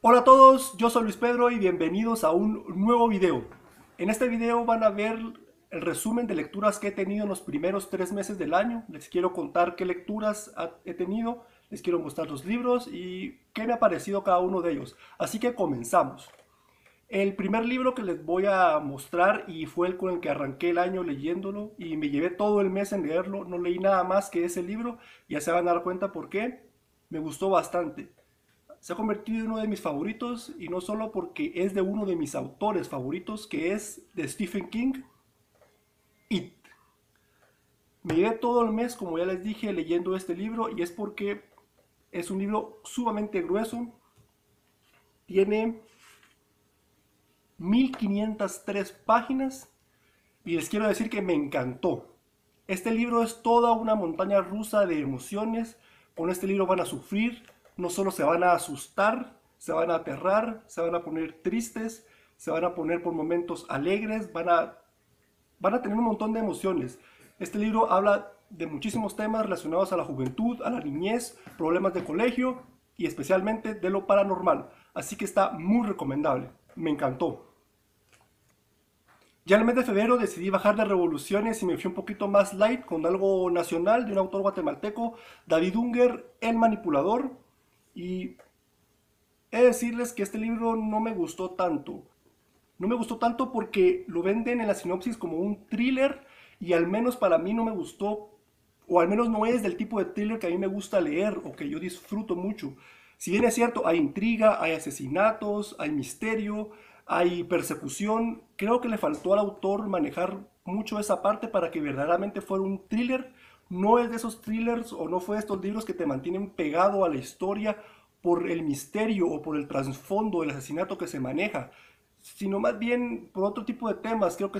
Hola a todos, yo soy Luis Pedro y bienvenidos a un nuevo video. En este video van a ver el resumen de lecturas que he tenido en los primeros 3 meses del año. Les quiero contar qué lecturas he tenido, les quiero mostrar los libros y qué me ha parecido cada uno de ellos. Así que comenzamos. El primer libro que les voy a mostrar y fue el con el que arranqué el año leyéndolo y me llevé todo el mes en leerlo, no leí nada más que ese libro, ya se van a dar cuenta por qué, me gustó bastante. Se ha convertido en uno de mis favoritos y no solo porque es de uno de mis autores favoritos, que es de Stephen King, It. Me llevé todo el mes, como ya les dije, leyendo este libro y es porque es un libro sumamente grueso, tiene 1503 páginas y les quiero decir que me encantó. Este libro es toda una montaña rusa de emociones. Con este libro van a sufrir, no solo se van a asustar, se van a aterrar, se van a poner tristes, se van a poner por momentos alegres, van a tener un montón de emociones. Este libro habla de muchísimos temas relacionados a la juventud, a la niñez, problemas de colegio y especialmente de lo paranormal. Así que está muy recomendable. Me encantó. Ya en el mes de febrero decidí bajar de revoluciones y me fui un poquito más light con algo nacional de un autor guatemalteco, David Unger, El Manipulador. Y he de decirles que este libro no me gustó tanto. No me gustó tanto porque lo venden en la sinopsis como un thriller y al menos para mí no me gustó, o al menos no es del tipo de thriller que a mí me gusta leer o que yo disfruto mucho. Si bien es cierto, hay intriga, hay asesinatos, hay misterio, hay persecución, creo que le faltó al autor manejar mucho esa parte para que verdaderamente fuera un thriller. No es de esos thrillers o no fue de estos libros que te mantienen pegado a la historia por el misterio o por el trasfondo del asesinato que se maneja, sino más bien por otro tipo de temas. Creo que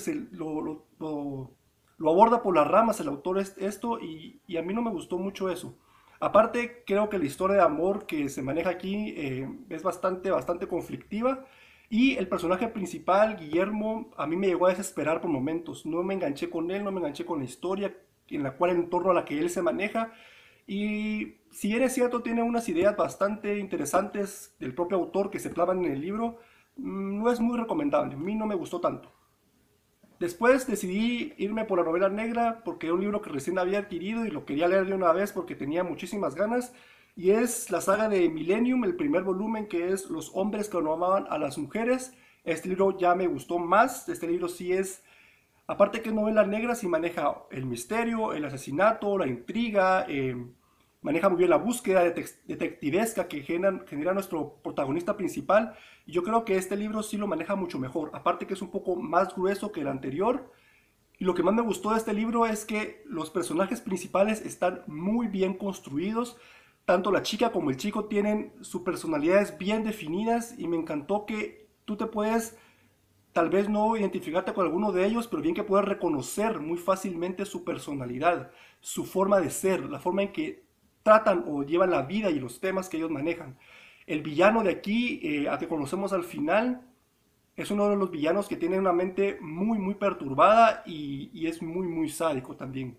lo aborda por las ramas el autor esto y a mí no me gustó mucho eso. Aparte, creo que la historia de amor que se maneja aquí es bastante conflictiva y el personaje principal, Guillermo, a mí me llegó a desesperar por momentos. No me enganché con él, no me enganché con la historia en la cual en torno a la que él se maneja. Y si bien es cierto, tiene unas ideas bastante interesantes del propio autor que se clavan en el libro, no es muy recomendable. A mí no me gustó tanto. Después decidí irme por la novela negra porque era un libro que recién había adquirido y lo quería leer de una vez porque tenía muchísimas ganas. Y es la saga de Millennium, el primer volumen, que es Los hombres que no amaban a las mujeres. Este libro ya me gustó más. Este libro sí es, aparte que es novela negra, sí maneja el misterio, el asesinato, la intriga, maneja muy bien la búsqueda detectivesca que genera nuestro protagonista principal. Y yo creo que este libro sí lo maneja mucho mejor. Aparte que es un poco más grueso que el anterior. Y lo que más me gustó de este libro es que los personajes principales están muy bien construidos. Tanto la chica como el chico tienen sus personalidades bien definidas y me encantó que tú te puedes tal vez no identificarte con alguno de ellos, pero bien que puedas reconocer muy fácilmente su personalidad, su forma de ser, la forma en que tratan o llevan la vida y los temas que ellos manejan. El villano de aquí, a que conocemos al final, es uno de los villanos que tiene una mente muy perturbada y es muy sádico también.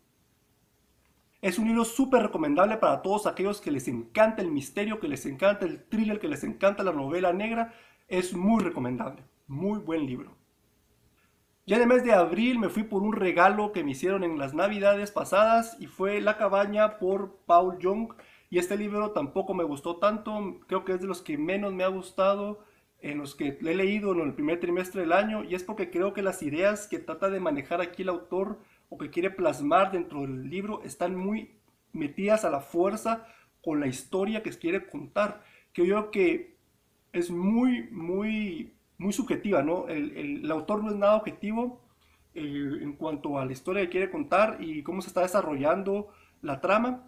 Es un libro súper recomendable para todos aquellos que les encanta el misterio, que les encanta el thriller, que les encanta la novela negra. Es muy recomendable. Muy buen libro. Ya en el mes de abril me fui por un regalo que me hicieron en las navidades pasadas y fue La cabaña por Paul Young. Y este libro tampoco me gustó tanto, creo que es de los que menos me ha gustado, en los que he leído en el primer trimestre del año, y es porque creo que las ideas que trata de manejar aquí el autor o que quiere plasmar dentro del libro están muy metidas a la fuerza con la historia que quiere contar. Creo que es muy subjetiva, ¿no? El autor no es nada objetivo en cuanto a la historia que quiere contar y cómo se está desarrollando la trama,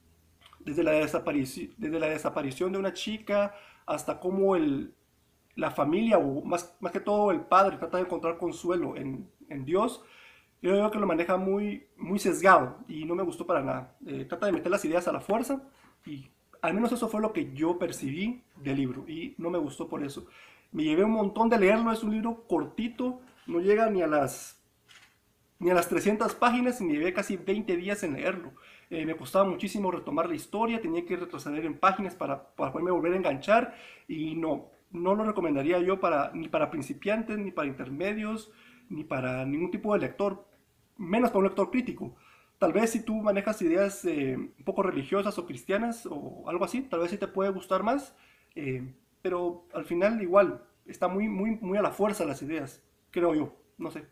desde la desaparición de una chica hasta cómo la familia, o más que todo el padre, trata de encontrar consuelo en Dios. Yo creo que lo maneja muy sesgado y no me gustó para nada. Trata de meter las ideas a la fuerza y al menos eso fue lo que yo percibí del libro y no me gustó por eso. Me llevé un montón de leerlo, es un libro cortito, no llega ni a las 300 páginas y me llevé casi 20 días en leerlo. Me costaba muchísimo retomar la historia, tenía que retroceder en páginas para poderme volver a enganchar y no. no lo recomendaría yo para, ni para principiantes, ni para intermedios, ni para ningún tipo de lector, menos para un lector crítico. Tal vez si tú manejas ideas un poco religiosas o cristianas o algo así, tal vez sí te puede gustar más, pero al final igual, está muy a la fuerza las ideas, creo yo, no sé.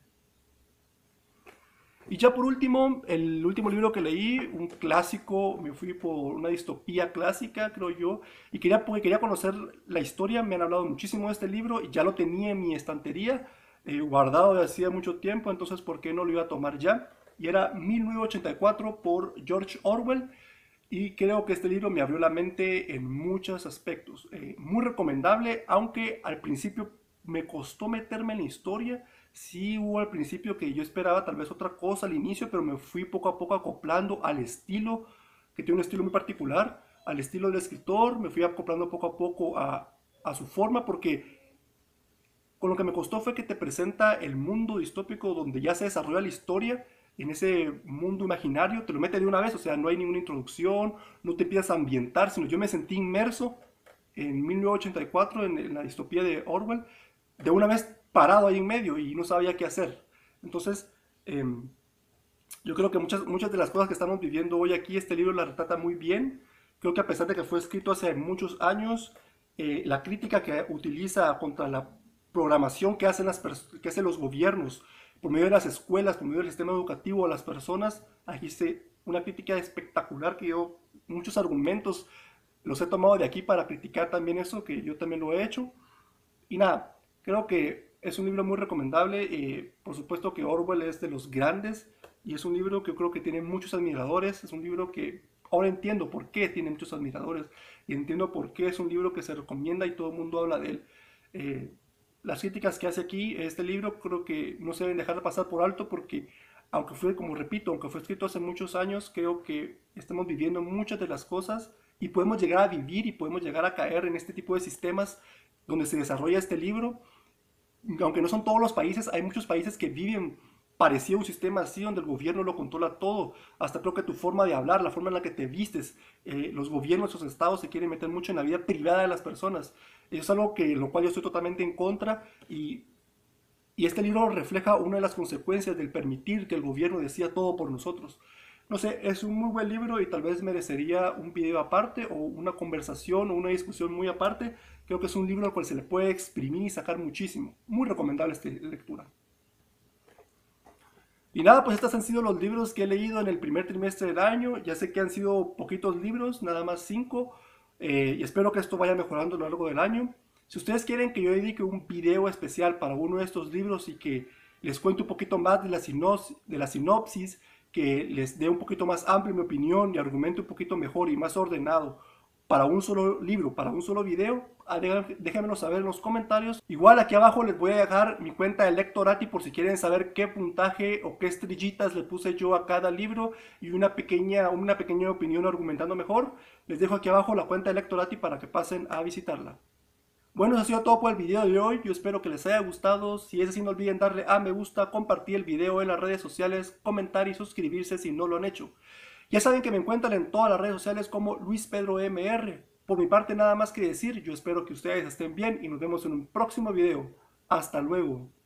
Y ya por último, el último libro que leí, un clásico, me fui por una distopía clásica, creo yo, y quería, porque quería conocer la historia, me han hablado muchísimo de este libro y ya lo tenía en mi estantería, guardado de hacía mucho tiempo, entonces ¿por qué no lo iba a tomar ya? Y era 1984 por George Orwell, y creo que este libro me abrió la mente en muchos aspectos. Muy recomendable, aunque al principio me costó meterme en la historia. Sí hubo al principio que yo esperaba tal vez otra cosa al inicio, pero me fui poco a poco acoplando al estilo, que tiene un estilo muy particular, al estilo del escritor. Me fui acoplando poco a poco a su forma, porque con lo que me costó fue que te presenta el mundo distópico donde ya se desarrolla la historia en ese mundo imaginario, te lo mete de una vez, o sea, no hay ninguna introducción, no te empiezas a ambientar, sino yo me sentí inmerso en 1984, en la distopía de Orwell, de una vez parado ahí en medio y no sabía qué hacer. Entonces, yo creo que muchas de las cosas que estamos viviendo hoy aquí, este libro la retrata muy bien. Creo que a pesar de que fue escrito hace muchos años, la crítica que utiliza contra la programación que hacen los gobiernos por medio de las escuelas, por medio del sistema educativo a las personas, aquí se una crítica espectacular que yo, muchos argumentos los he tomado de aquí para criticar también eso, que yo también lo he hecho. Y nada, creo que es un libro muy recomendable. Por supuesto que Orwell es de los grandes y es un libro que yo creo que tiene muchos admiradores. Es un libro que ahora entiendo por qué tiene muchos admiradores y entiendo por qué es un libro que se recomienda y todo el mundo habla de él. Eh, las críticas que hace aquí este libro creo que no se deben dejar de pasar por alto, porque aunque fue, como repito, aunque fue escrito hace muchos años, creo que estamos viviendo muchas de las cosas y podemos llegar a vivir y podemos llegar a caer en este tipo de sistemas donde se desarrolla este libro. Aunque no son todos los países, hay muchos países que viven parecido a un sistema así, donde el gobierno lo controla todo, hasta creo que tu forma de hablar, la forma en la que te vistes, los gobiernos, los estados se quieren meter mucho en la vida privada de las personas. Eso es algo que lo cual yo estoy totalmente en contra, y este libro refleja una de las consecuencias del permitir que el gobierno decida todo por nosotros. No sé, es un muy buen libro y tal vez merecería un video aparte o una conversación o una discusión muy aparte. Creo que es un libro al cual se le puede exprimir y sacar muchísimo. Muy recomendable esta lectura. Y nada, pues estos han sido los libros que he leído en el primer trimestre del año. Ya sé que han sido poquitos libros, nada más 5, y espero que esto vaya mejorando a lo largo del año. Si ustedes quieren que yo dedique un video especial para uno de estos libros y que les cuente un poquito más de la sinopsis, que les dé un poquito más amplio mi opinión y argumente un poquito mejor y más ordenado para un solo libro, para un solo video, déjenmelo saber en los comentarios. Igual aquí abajo les voy a dejar mi cuenta de Lectorati por si quieren saber qué puntaje o qué estrellitas le puse yo a cada libro y una pequeña opinión argumentando mejor. Les dejo aquí abajo la cuenta de Lectorati para que pasen a visitarla. Bueno, eso ha sido todo por el video de hoy. Yo espero que les haya gustado. Si es así, no olviden darle a me gusta, compartir el video en las redes sociales, comentar y suscribirse si no lo han hecho. Ya saben que me encuentran en todas las redes sociales como Luis Pedro MR. Por mi parte, nada más que decir. Yo espero que ustedes estén bien y nos vemos en un próximo video. Hasta luego.